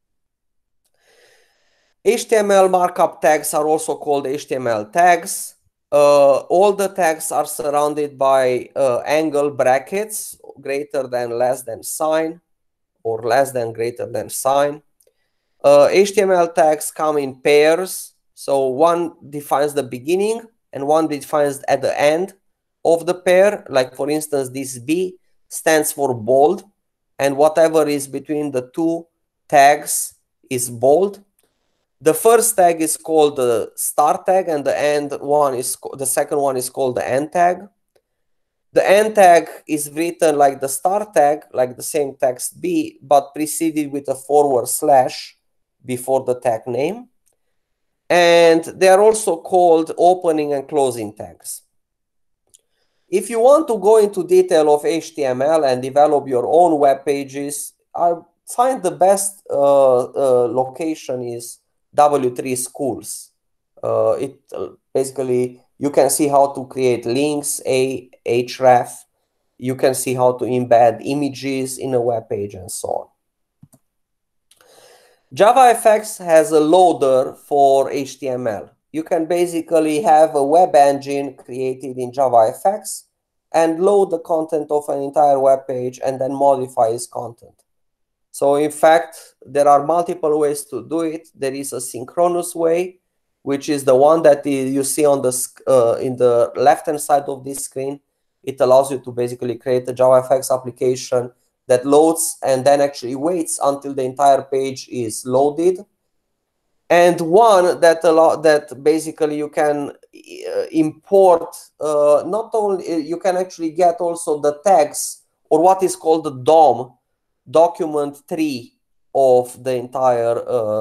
HTML markup tags are also called HTML tags. All the tags are surrounded by angle brackets, greater than, less than sign, or less than, greater than sign. HTML tags come in pairs. So one defines the beginning and one defines at the end of the pair. Like for instance, this B stands for bold, and whatever is between the two tags is bold. The first tag is called the start tag, and the second one is called the end tag. The end tag is written like the start tag, like the same text B, but preceded with a / before the tag name. And they are also called opening and closing tags. If you want to go into detail of HTML and develop your own web pages, I find the best location is W3 Schools. Basically, you can see how to create links, href. You can see how to embed images in a web page and so on. JavaFX has a loader for HTML. You can basically have a web engine created in JavaFX and load the content of an entire web page and then modify its content. So in fact, there are multiple ways to do it. There is a synchronous way, which is the one that you see on in the left-hand side of this screen. It allows you to basically create a JavaFX application that loads and then actually waits until the entire page is loaded. And one that basically you can import, not only, you can actually get also the tags, or what is called the DOM, document tree of the entire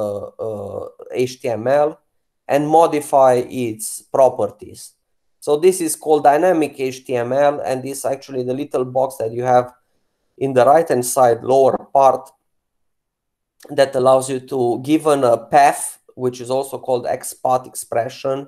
HTML, and modify its properties. So this is called dynamic HTML, and this is actually the little box that you have in the right-hand side lower part that allows you to, given a path, which is also called XPath expression,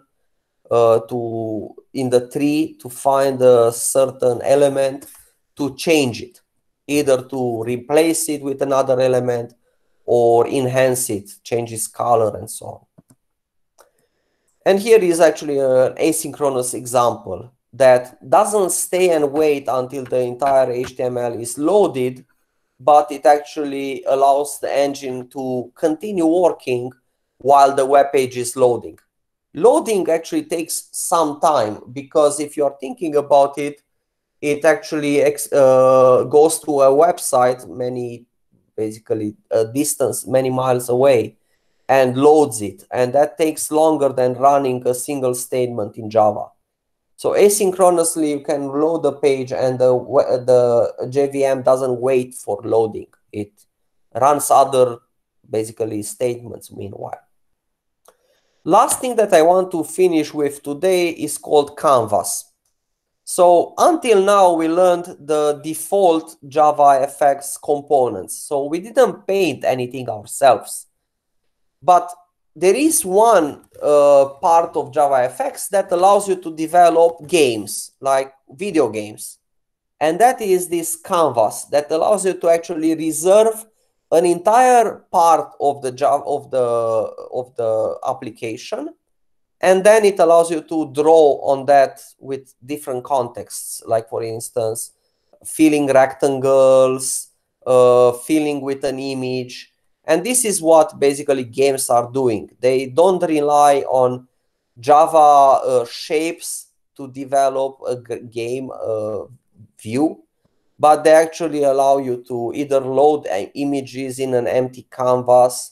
in the tree to find a certain element, to change it, either to replace it with another element or enhance it, change its color and so on. And here is actually an asynchronous example that doesn't stay and wait until the entire HTML is loaded, but it actually allows the engine to continue working while the web page is loading. Loading actually takes some time, because if you're thinking about it, it actually goes to a website basically a distance many miles away, and loads it, and that takes longer than running a single statement in Java. So asynchronously you can load the page, and the JVM doesn't wait for loading. It runs other basically statements meanwhile. Last thing that I want to finish with today is called Canvas. So until now, we learned the default JavaFX components. So we didn't paint anything ourselves. But there is one part of JavaFX that allows you to develop games, like video games. And that is this canvas that allows you to actually reserve an entire part of the application, and then it allows you to draw on that with different contexts, like for instance, filling rectangles, filling with an image. And this is what basically games are doing. They don't rely on Java shapes to develop a game view, but they actually allow you to either load images in an empty canvas,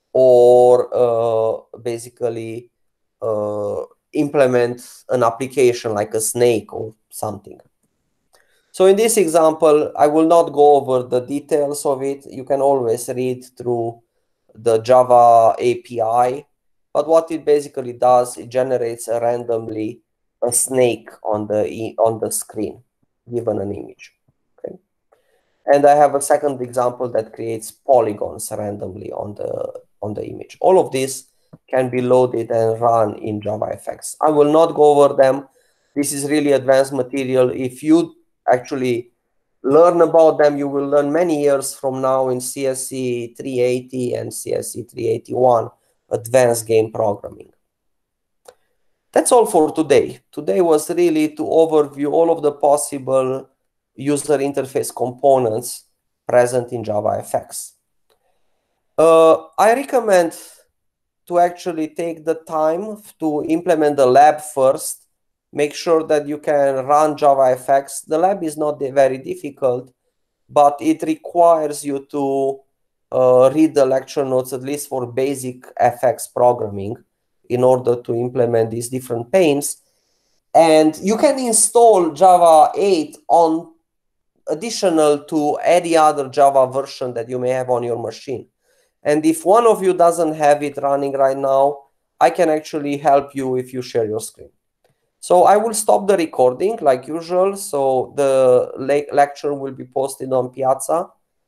or basically implement an application like a snake or something. So in this example, I will not go over the details of it. You can always read through the Java API. But what it basically does, it generates randomly a snake on the screen, given an image. Okay. And I have a second example that creates polygons randomly on the image. All of this can be loaded and run in JavaFX. I will not go over them. This is really advanced material. If you actually learn about them, you will learn many years from now in CSC 380 and CSC 381, advanced game programming. That's all for today. Today was really to overview all of the possible user interface components present in JavaFX. I recommend to actually take the time to implement the lab first. Make sure that you can run JavaFX. The lab is not very difficult, but it requires you to read the lecture notes, at least for basic FX programming, in order to implement these different panes. And you can install Java 8 on additional to any other Java version that you may have on your machine. And if one of you doesn't have it running right now, I can actually help you if you share your screen. So I will stop the recording like usual. So the lecture will be posted on Piazza.